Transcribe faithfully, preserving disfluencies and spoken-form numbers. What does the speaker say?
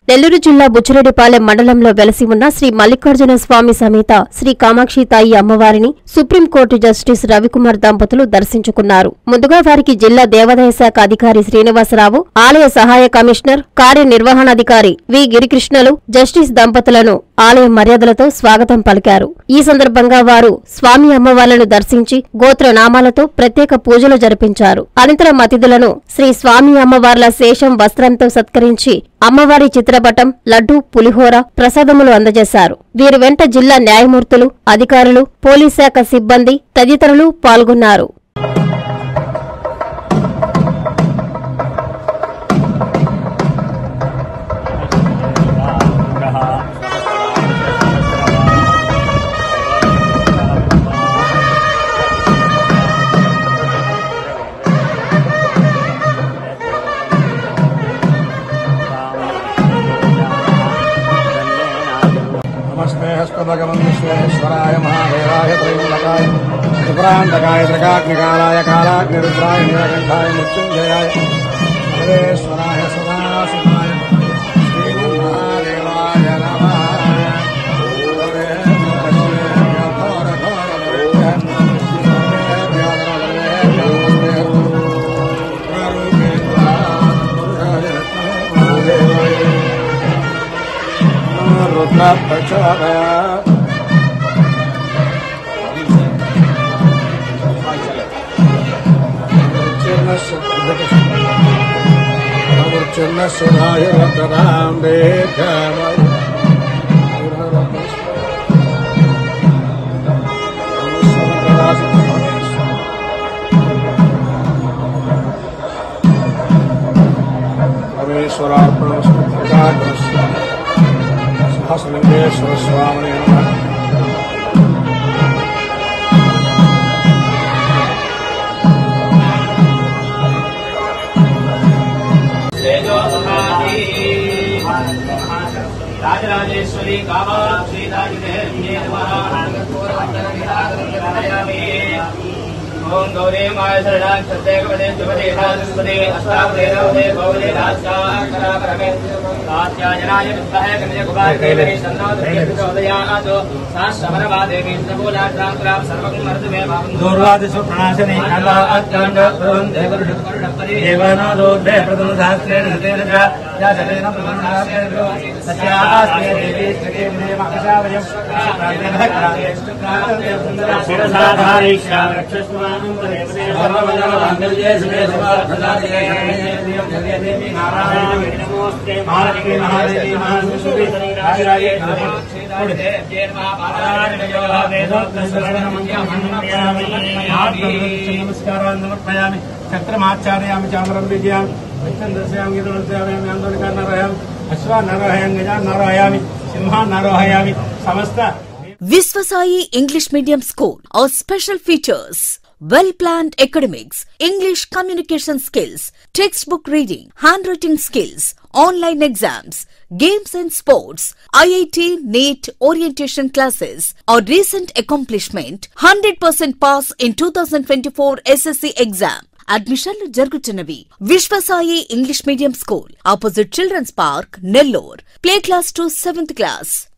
నెల్లూరు జిల్లా బుచ్చిరెడ్డిపాలెం మండలంలో వెలసి ఉన్న శ్రీ మల్లికార్జున స్వామి సమేత శ్రీ కామాక్షితాయి అమ్మవారిని సుప్రీంకోర్టు జస్టిస్ రవికుమార్ దంపతులు దర్శించుకున్నారు. ముందుగా వారికి జిల్లా దేవాదాయ శాఖ అధికారి శ్రీనివాసరావు, ఆలయ సహాయ కమిషనర్, కార్యనిర్వహణాధికారి వి గిరికృష్ణలు జస్టిస్ దంపతులను ఆలయ మర్యాదలతో స్వాగతం పలికారు. ఈ సందర్భంగా వారు స్వామి అమ్మవార్లను దర్శించి గోత్రనామాలతో ప్రత్యేక పూజలు జరిపించారు. అనంతరం అతిథులను శ్రీ స్వామి అమ్మవార్ల శేషం వస్త్రంతో సత్కరించి అమ్మవారి చిత్రపటం, లడ్డూ, పులిహోర, ప్రసాదములు అందజేశారు. వీరి వెంట జిల్లా న్యాయమూర్తులు, అధికారులు, పోలీస్ శాఖ సిబ్బంది తదితరులు పాల్గొన్నారు. नमस्ते हस्तभगवन् विश्वेश्वराय महादेवाय त्रैलोक्याय त्रिपुरान्तकाय त्रिकाग्निकालाय कालाग्निरुद्राय नीलकण्ठाय मृत्युञ्जयाय सर्वेश्वराय सदाशिवाय श्रीमन्महादेवाय नमः। सुधाय रतराम देखा सहस्रलिंगेश्वर स्वामी राजराजेश्वरी कामाक्षी ओम गौरी माय शरणां सत्यगवदे जुवदे धास्पदे अष्टावदे नवदे भवदे दास्काकरा परमे कात्यायनाय विद्महे कन्या कुमार कैलरी सन्नादे प्रचोदयात् साश्रवणवादेवी सबोलात्रां सर्वं मर्दमे भावं दूर्वादिषु प्रणाशने अल्लाह अत्कण्ड प्रवं देवरुषपरि देवानादोदे प्रथम शास्त्रेण हतेन च या जलेन प्रवन्नास्ते सस्यास्ते देवी स्त्रीमे माकशावयं शिरसाधारीक्षा रक्षस्वा नमस्कारान् छत्रमाचार्यामि चामरं विजयामि वचनं दर्शयामि दर्शयामि आन्दोलनकार्यं अश्वानारोहयामि गजानारोहयामि सिंहानारोहयामि समस्त Viswasai English Medium School. Our special features: well-planned academics, English communication skills, textbook reading, handwriting skills, online exams, games and sports, I I T, NEET, orientation classes. Our recent accomplishment: one hundred percent pass in two thousand twenty-four S S C exam. Admissionలు జరుగుతున్నవి. Viswasai English Medium School, opposite Children's Park, Nellore. Play class to seventh class.